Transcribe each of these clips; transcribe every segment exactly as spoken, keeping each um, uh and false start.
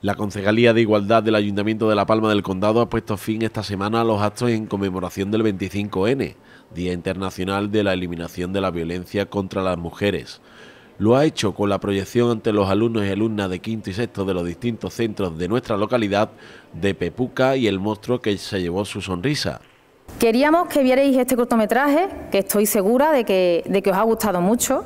La Concejalía de Igualdad del Ayuntamiento de La Palma del Condado ha puesto fin esta semana a los actos en conmemoración del veinticinco ene, Día Internacional de la Eliminación de la Violencia contra las Mujeres. Lo ha hecho con la proyección ante los alumnos y alumnas de quinto y sexto de los distintos centros de nuestra localidad de Pepuca y el monstruo que se llevó su sonrisa. Queríamos que vierais este cortometraje, que estoy segura de que, de que os ha gustado mucho,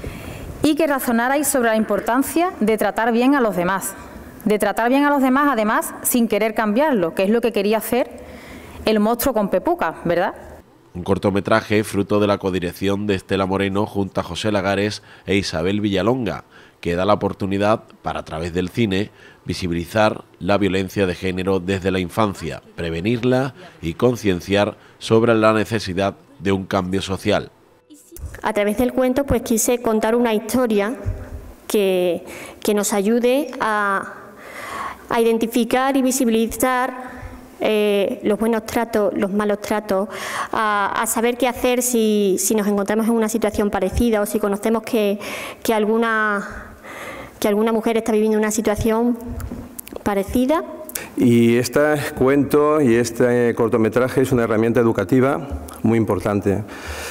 y que razonarais sobre la importancia de tratar bien a los demás. De tratar bien a los demás, además, sin querer cambiarlo, que es lo que quería hacer el monstruo con Pepuca, ¿verdad? Un cortometraje fruto de la codirección de Estela Moreno junto a José Lagares e Isabel Villalonga, que da la oportunidad para, a través del cine, visibilizar la violencia de género desde la infancia, prevenirla y concienciar sobre la necesidad de un cambio social. A través del cuento, pues quise contar una historia que, que nos ayude a, a identificar y visibilizar Eh, los buenos tratos, los malos tratos, a, a saber qué hacer si, si nos encontramos en una situación parecida o si conocemos que, que, alguna, que alguna mujer está viviendo una situación parecida. Y este cuento y este cortometraje es una herramienta educativa muy importante.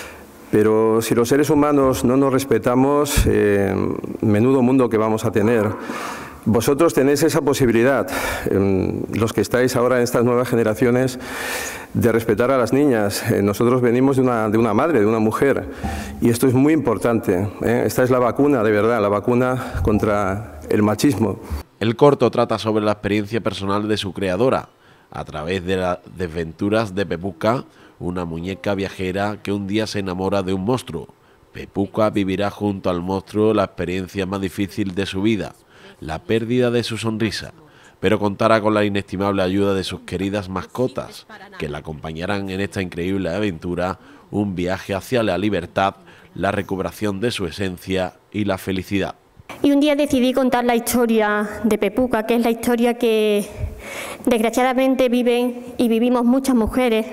Pero si los seres humanos no nos respetamos, eh, menudo mundo que vamos a tener. Vosotros tenéis esa posibilidad, eh, los que estáis ahora en estas nuevas generaciones, de respetar a las niñas. Eh, nosotros venimos de una, de una madre, de una mujer, y esto es muy importante. ¿eh? Esta es la vacuna, de verdad, la vacuna contra el machismo. El corto trata sobre la experiencia personal de su creadora, a través de las desventuras de Pepuca, una muñeca viajera que un día se enamora de un monstruo. Pepuca vivirá junto al monstruo la experiencia más difícil de su vida, la pérdida de su sonrisa, pero contará con la inestimable ayuda de sus queridas mascotas, que la acompañarán en esta increíble aventura, un viaje hacia la libertad, la recuperación de su esencia y la felicidad. Y un día decidí contar la historia de Pepuca, que es la historia que desgraciadamente viven y vivimos muchas mujeres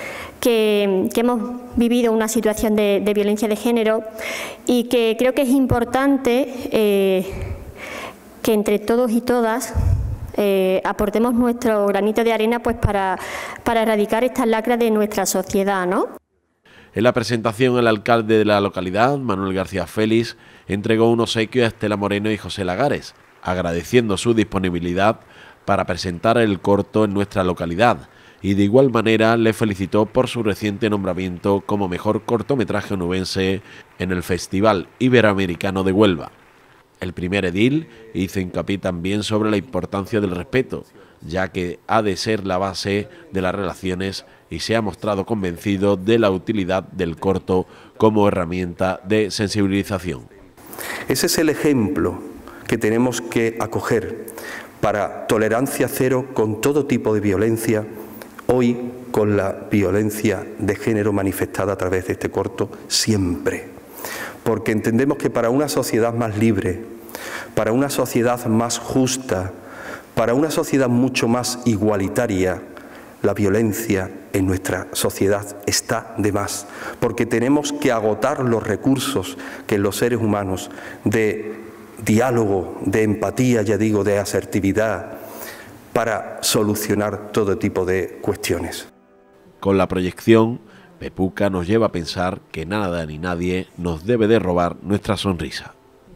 que, que hemos vivido una situación de, de violencia de género, y que creo que es importante eh, que entre todos y todas eh, aportemos nuestro granito de arena, pues para, para erradicar estas lacras de nuestra sociedad, ¿no? En la presentación, el alcalde de la localidad, Manuel García Félix, entregó un obsequio a Estela Moreno y José Lagares, agradeciendo su disponibilidad para presentar el corto en nuestra localidad, y de igual manera le felicitó por su reciente nombramiento como mejor cortometraje onubense en el Festival Iberoamericano de Huelva. El primer edil hizo hincapié también sobre la importancia del respeto, ya que ha de ser la base de las relaciones, y se ha mostrado convencido de la utilidad del corto como herramienta de sensibilización. Ese es el ejemplo que tenemos que acoger para tolerancia cero con todo tipo de violencia, hoy con la violencia de género manifestada a través de este corto, siempre. Porque entendemos que para una sociedad más libre, para una sociedad más justa, para una sociedad mucho más igualitaria, la violencia en nuestra sociedad está de más, porque tenemos que agotar los recursos que los seres humanos de diálogo, de empatía, ya digo, de asertividad, para solucionar todo tipo de cuestiones. Con la proyección, Pepuca nos lleva a pensar que nada ni nadie nos debe de robar nuestra sonrisa.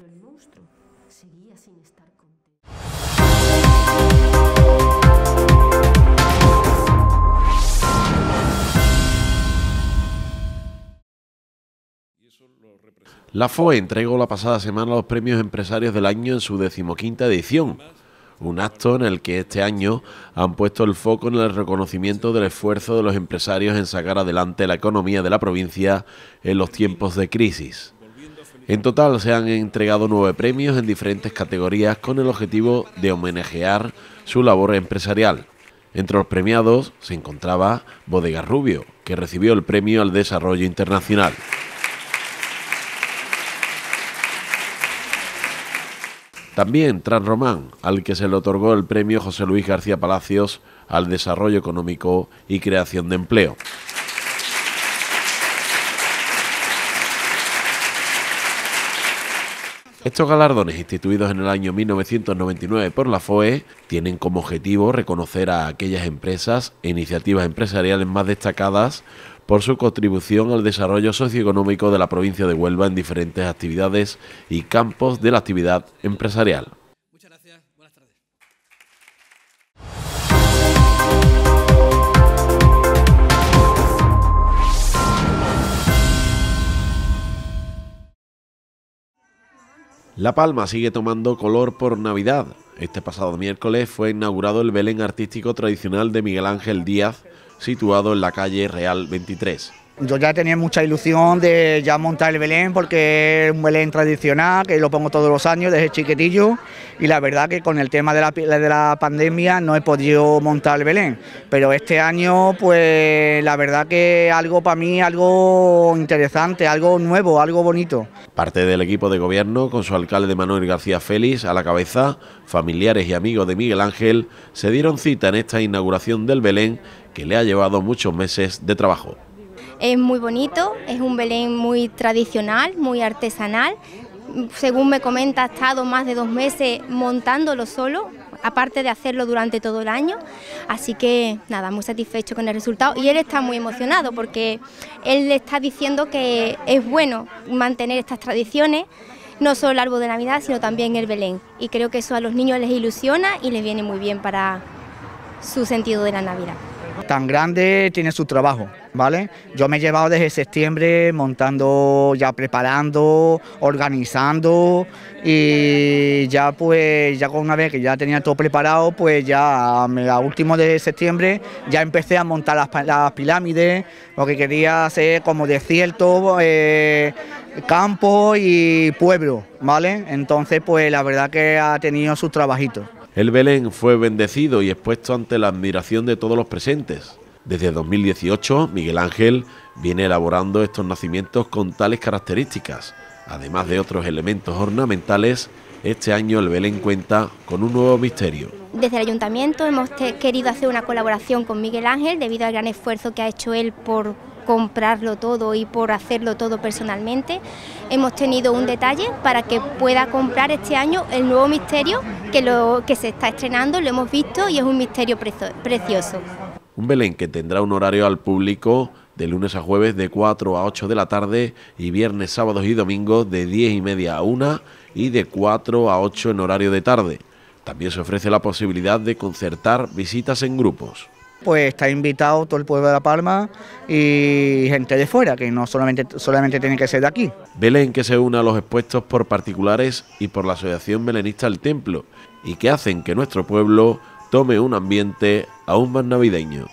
La F O E entregó la pasada semana los premios empresarios del año en su decimoquinta edición, un acto en el que este año han puesto el foco en el reconocimiento del esfuerzo de los empresarios en sacar adelante la economía de la provincia en los tiempos de crisis. En total se han entregado nueve premios en diferentes categorías con el objetivo de homenajear su labor empresarial. Entre los premiados se encontraba Bodegas Rubio, que recibió el premio al Desarrollo Internacional. También Transromán, al que se le otorgó el premio José Luis García Palacios al Desarrollo Económico y Creación de Empleo. Estos galardones, instituidos en el año mil novecientos noventa y nueve por la F O E, tienen como objetivo reconocer a aquellas empresas e iniciativas empresariales más destacadas por su contribución al desarrollo socioeconómico de la provincia de Huelva en diferentes actividades y campos de la actividad empresarial. Muchas gracias, buenas tardes. La Palma sigue tomando color por Navidad. Este pasado miércoles fue inaugurado el Belén artístico tradicional de Miguel Ángel Díaz, situado en la calle Real veintitrés. Yo ya tenía mucha ilusión de ya montar el Belén porque es un Belén tradicional, que lo pongo todos los años desde chiquitillo, y la verdad que con el tema de la, de la pandemia no he podido montar el Belén, pero este año pues la verdad que algo para mí, algo interesante, algo nuevo, algo bonito. Parte del equipo de gobierno, con su alcalde Manuel García Félix a la cabeza, familiares y amigos de Miguel Ángel, se dieron cita en esta inauguración del Belén que le ha llevado muchos meses de trabajo. Es muy bonito, es un Belén muy tradicional, muy artesanal. Según me comenta, ha estado más de dos meses montándolo solo, aparte de hacerlo durante todo el año. Así que nada, muy satisfecho con el resultado, y él está muy emocionado porque él le está diciendo que es bueno mantener estas tradiciones, no solo el árbol de Navidad, sino también el Belén. Y creo que eso a los niños les ilusiona y les viene muy bien para su sentido de la Navidad. Tan grande tiene su trabajo, ¿vale? Yo me he llevado desde septiembre montando, ya preparando, organizando, y ya pues ya con una vez que ya tenía todo preparado, pues ya a último de septiembre ya empecé a montar las, las pirámides, porque quería hacer como desierto, eh, campo y pueblo, ¿vale? Entonces pues la verdad que ha tenido sus trabajitos. El Belén fue bendecido y expuesto ante la admiración de todos los presentes. Desde dos mil dieciocho, Miguel Ángel viene elaborando estos nacimientos con tales características. Además de otros elementos ornamentales, este año el Belén cuenta con un nuevo misterio. Desde el Ayuntamiento hemos querido hacer una colaboración con Miguel Ángel debido al gran esfuerzo que ha hecho él por comprarlo todo y por hacerlo todo personalmente. Hemos tenido un detalle para que pueda comprar este año el nuevo misterio que, lo, que se está estrenando, lo hemos visto y es un misterio precioso. Un Belén que tendrá un horario al público de lunes a jueves de cuatro a ocho de la tarde y viernes, sábados y domingos de diez y media a una y de cuatro a ocho en horario de tarde. También se ofrece la posibilidad de concertar visitas en grupos. Pues está invitado todo el pueblo de La Palma y gente de fuera, que no solamente, solamente tiene que ser de aquí. Belén que se une a los expuestos por particulares y por la Asociación Belenista El Templo, y que hacen que nuestro pueblo tome un ambiente aún más navideño.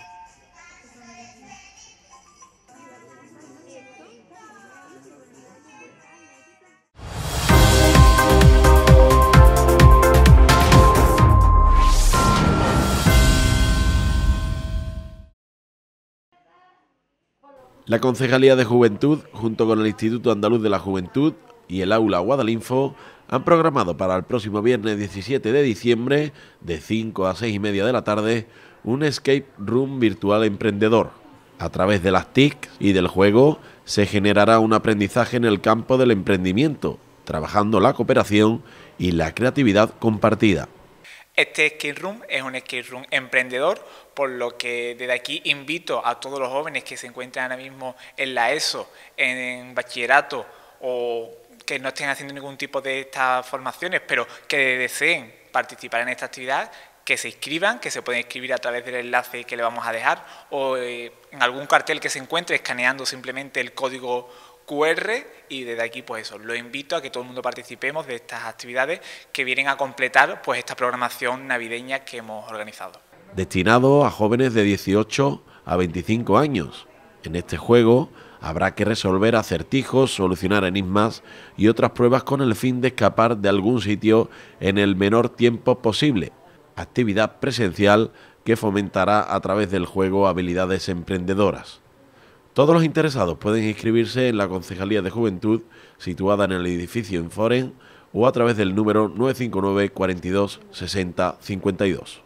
La Concejalía de Juventud, junto con el Instituto Andaluz de la Juventud y el Aula Guadalinfo, han programado para el próximo viernes diecisiete de diciembre, de cinco a seis y media de la tarde, un escape room virtual emprendedor. A través de las T I C y del juego se generará un aprendizaje en el campo del emprendimiento, trabajando la cooperación y la creatividad compartida. Este escape room es un escape room emprendedor, por lo que desde aquí invito a todos los jóvenes que se encuentran ahora mismo en la ESO, en bachillerato o que no estén haciendo ningún tipo de estas formaciones, pero que deseen participar en esta actividad, que se inscriban, que se pueden inscribir a través del enlace que le vamos a dejar o eh, en algún cartel que se encuentre escaneando simplemente el código cu erre, y desde aquí pues eso, lo invito a que todo el mundo participemos de estas actividades que vienen a completar pues esta programación navideña que hemos organizado. Destinado a jóvenes de dieciocho a veinticinco años. En este juego habrá que resolver acertijos, solucionar enigmas y otras pruebas con el fin de escapar de algún sitio en el menor tiempo posible. Actividad presencial que fomentará a través del juego habilidades emprendedoras. Todos los interesados pueden inscribirse en la Concejalía de Juventud, situada en el edificio Inforen, o a través del número nueve cinco nueve, cuarenta y dos, sesenta, cincuenta y dos.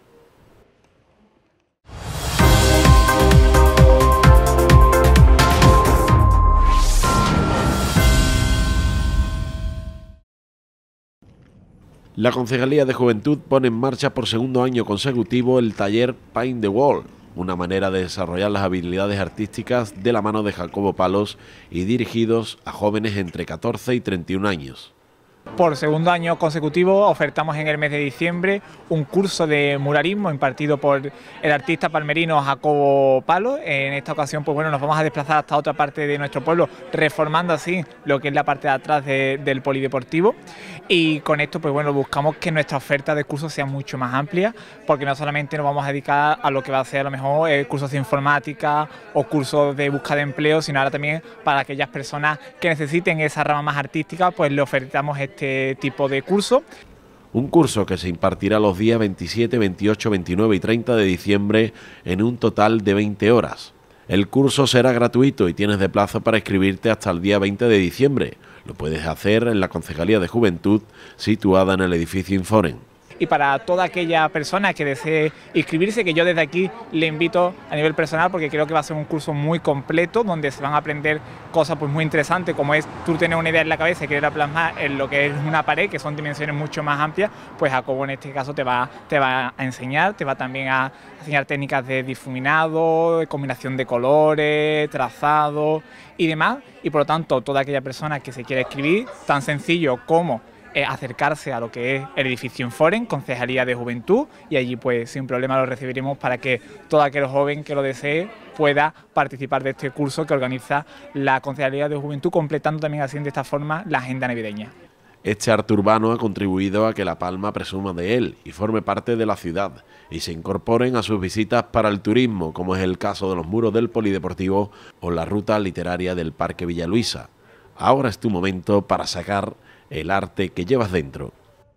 La Concejalía de Juventud pone en marcha por segundo año consecutivo el taller Paint the Wall, una manera de desarrollar las habilidades artísticas de la mano de Jacobo Palos y dirigidos a jóvenes entre catorce y treinta y un años. Por segundo año consecutivo ofertamos en el mes de diciembre un curso de muralismo impartido por el artista palmerino Jacobo Palos. En esta ocasión, pues bueno, nos vamos a desplazar hasta otra parte de nuestro pueblo, reformando así lo que es la parte de atrás de, del polideportivo. Y con esto, pues bueno, buscamos que nuestra oferta de cursos sea mucho más amplia, porque no solamente nos vamos a dedicar a lo que va a ser a lo mejor eh, cursos de informática o cursos de búsqueda de empleo, sino ahora también para aquellas personas que necesiten esa rama más artística, pues le ofertamos este este tipo de curso. Un curso que se impartirá los días veintisiete, veintiocho, veintinueve y treinta de diciembre en un total de veinte horas. El curso será gratuito y tienes de plazo para inscribirte hasta el día veinte de diciembre. Lo puedes hacer en la Concejalía de Juventud, situada en el edificio Inforem. Y para toda aquella persona que desee inscribirse, que yo desde aquí le invito a nivel personal, porque creo que va a ser un curso muy completo, donde se van a aprender cosas pues muy interesantes, como es tú tener una idea en la cabeza y quererla plasmar en lo que es una pared, que son dimensiones mucho más amplias. Pues Jacobo en este caso te va, te va a enseñar, te va también a enseñar técnicas de difuminado, de combinación de colores, trazado y demás. Y por lo tanto, toda aquella persona que se quiera inscribir, tan sencillo como Eh, acercarse a lo que es el edificio Inforem, Concejalía de Juventud, y allí pues sin problema lo recibiremos para que todo aquel joven que lo desee pueda participar de este curso que organiza la Concejalía de Juventud, completando también así de esta forma la agenda navideña. Este arte urbano ha contribuido a que La Palma presuma de él y forme parte de la ciudad y se incorporen a sus visitas para el turismo, como es el caso de los muros del polideportivo o la ruta literaria del Parque Villaluisa. Ahora es tu momento para sacar el arte que llevas dentro.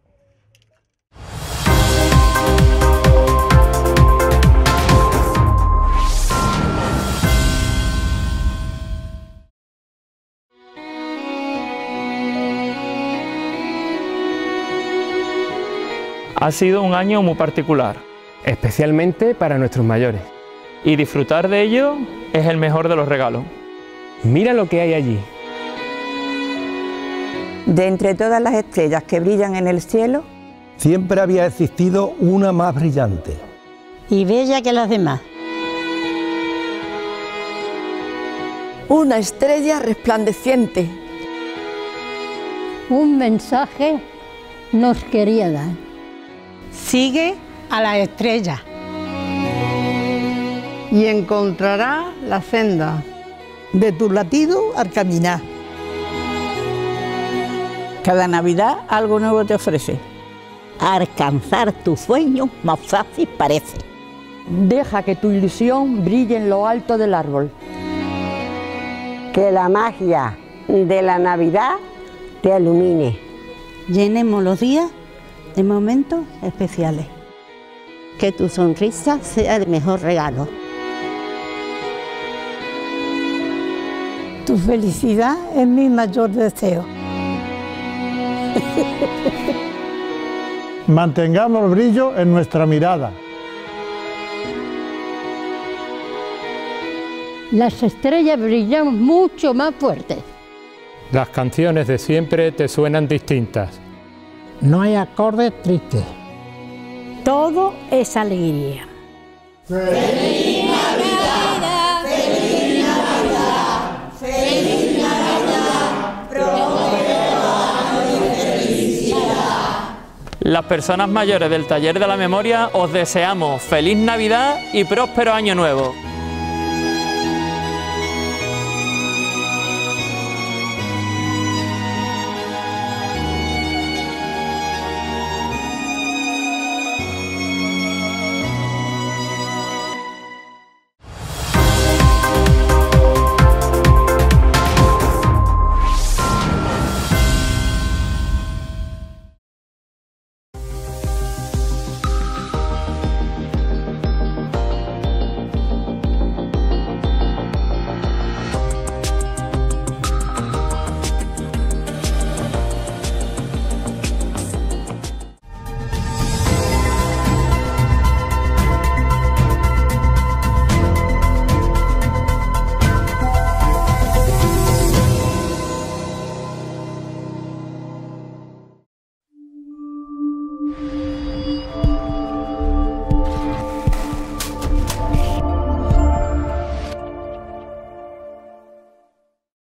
Ha sido un año muy particular, especialmente para nuestros mayores. Y disfrutar de ello es el mejor de los regalos. Mira lo que hay allí. De entre todas las estrellas que brillan en el cielo, siempre había existido una más brillante y bella que las demás. Una estrella resplandeciente. Un mensaje nos quería dar. Sigue a la estrella y encontrarás la senda de tu latido al caminar. Cada Navidad algo nuevo te ofrece. Alcanzar tu sueño más fácil parece. Deja que tu ilusión brille en lo alto del árbol. Que la magia de la Navidad te ilumine. Llenemos los días de momentos especiales. Que tu sonrisa sea el mejor regalo. Tu felicidad es mi mayor deseo. Mantengamos el brillo en nuestra mirada. Las estrellas brillan mucho más fuerte. Las canciones de siempre te suenan distintas. No hay acordes tristes. Todo es alegría. ¡Feliz Navidad! ¡Feliz Navidad! ¡Feliz Navidad! ¡Prospero año y felicidad! Las personas mayores del Taller de la Memoria os deseamos feliz Navidad y próspero año nuevo.